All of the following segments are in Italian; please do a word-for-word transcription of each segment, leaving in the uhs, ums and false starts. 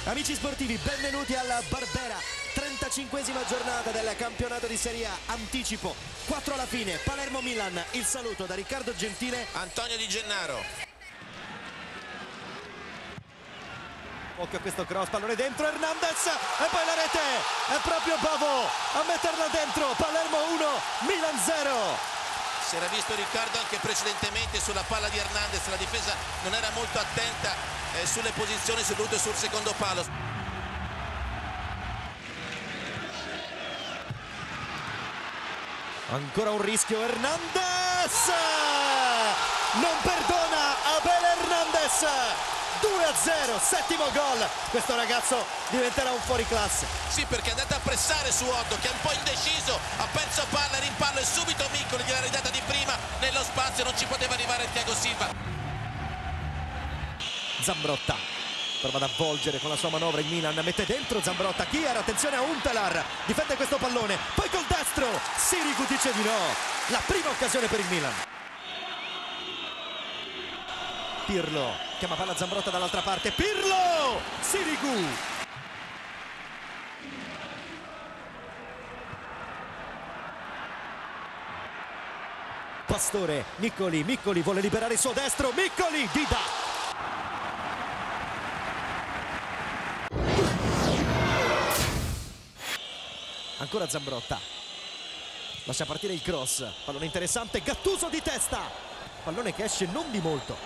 Amici sportivi, benvenuti alla Barbera, trentacinquesima giornata del campionato di Serie A, anticipo, quattro alla fine, Palermo-Milan, il saluto da Riccardo Gentile, Antonio Di Gennaro. Occhio a questo cross, pallone dentro, Hernandez, e poi la rete, è proprio Pavò a metterla dentro, Palermo uno, Milan zero. Si era visto Riccardo anche precedentemente sulla palla di Hernandez, la difesa non era molto attenta eh, sulle posizioni, soprattutto sul secondo palo. Ancora un rischio, Hernandez non perdona Abel Hernandez, due a zero, settimo gol, questo ragazzo diventerà un fuoriclasse. Sì, perché è andata a pressare su Otto che è un po' indeciso, ha perso palla, rimpallo e subito Miccoli gliel'ha ridata di prima nello spazio, non ci poteva arrivare Thiago Silva. Zambrotta prova ad avvolgere con la sua manovra il Milan, mette dentro Zambrotta, Kier, attenzione a Huntelaar, difende questo pallone, poi col destro Sirigu dice di no, la prima occasione per il Milan. Pirlo chiama palla Zambrotta dall'altra parte, Pirlo, Sirigu. Pastore, Miccoli, Miccoli vuole liberare il suo destro, Miccoli, Dida. Ancora Zambrotta, lascia partire il cross, pallone interessante, Gattuso di testa, pallone che esce non di molto.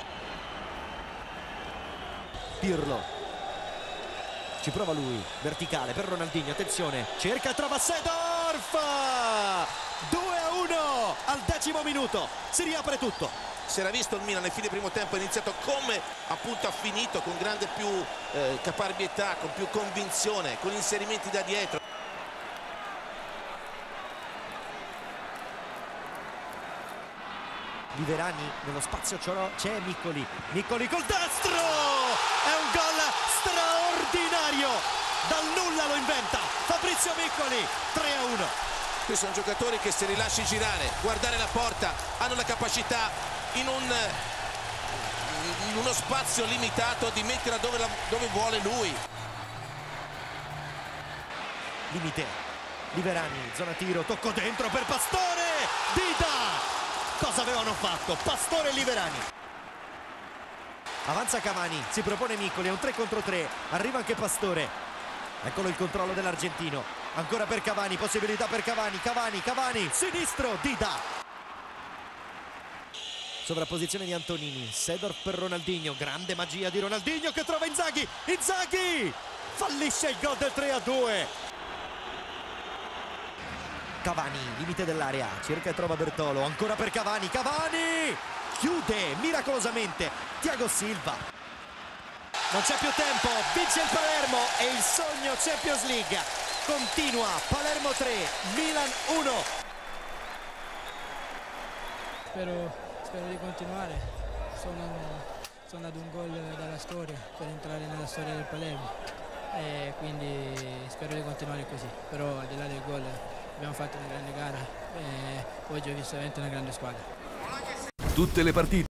Pirlo, ci prova lui, verticale per Ronaldinho, attenzione, cerca e trova Seedorf, due a uno al decimo minuto, si riapre tutto. Si era visto il Milan nel fine primo tempo, ha iniziato come appunto ha finito, con grande più eh, caparbietà, con più convinzione, con inserimenti da dietro. Liverani nello spazio c'è Miccoli, Miccoli col destro, è un gol straordinario, dal nulla lo inventa Fabrizio Miccoli, tre a uno. Questi sono giocatori che se li lasci girare, guardare la porta, hanno la capacità in, un, in uno spazio limitato di metterla dove, la, dove vuole lui. Limite, Liverani, zona tiro, tocco dentro per Pastore, Dida. Cosa avevano fatto Pastore e Liverani? Avanza Cavani, si propone Miccoli, è un tre contro tre, arriva anche Pastore, eccolo il controllo dell'argentino, ancora per Cavani, possibilità per Cavani, Cavani, Cavani, sinistro, Dida. Sovrapposizione di Antonini, Seedorf per Ronaldinho, grande magia di Ronaldinho che trova Inzaghi, Inzaghi fallisce il gol del tre a due. Cavani, limite dell'area, cerca e trova Bertolo, ancora per Cavani, Cavani chiude miracolosamente Thiago Silva. Non c'è più tempo, vince il Palermo e il sogno Champions League continua. Palermo tre, Milan uno. Spero, spero di continuare, sono, sono ad un gol dalla storia per entrare nella storia del Palermo e quindi spero di continuare così, però al di là del gol abbiamo fatto una grande gara e oggi ho visto veramente una grande squadra. Tutte le partite